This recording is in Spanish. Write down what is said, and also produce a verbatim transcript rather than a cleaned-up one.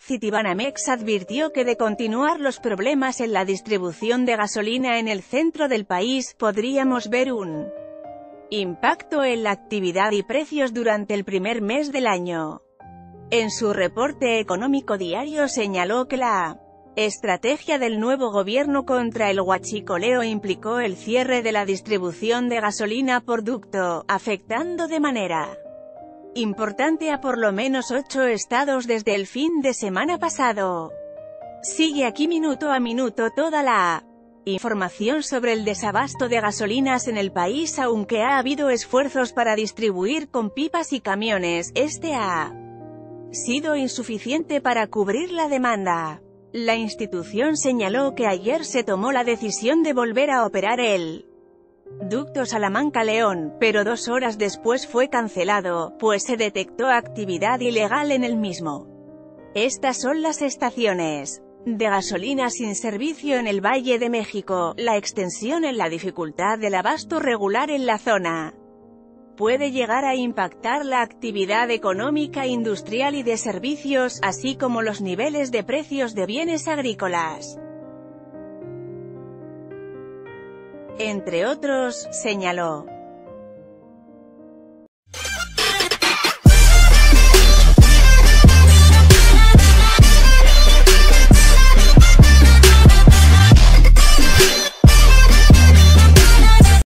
Citibanamex advirtió que de continuar los problemas en la distribución de gasolina en el centro del país, podríamos ver un impacto en la actividad y precios durante el primer mes del año. En su reporte económico diario señaló que la estrategia del nuevo gobierno contra el huachicoleo implicó el cierre de la distribución de gasolina por ducto, afectando de manera importante a por lo menos ocho estados desde el fin de semana pasado. Sigue aquí minuto a minuto toda la información sobre el desabasto de gasolinas en el país. Aunque ha habido esfuerzos para distribuir con pipas y camiones, este ha sido insuficiente para cubrir la demanda. La institución señaló que ayer se tomó la decisión de volver a operar el ducto Salamanca-León, pero dos horas después fue cancelado, pues se detectó actividad ilegal en el mismo. Estas son las estaciones de gasolina sin servicio en el Valle de México. La extensión en la dificultad del abasto regular en la zona puede llegar a impactar la actividad económica, industrial y de servicios, así como los niveles de precios de bienes agrícolas, entre otros, señaló.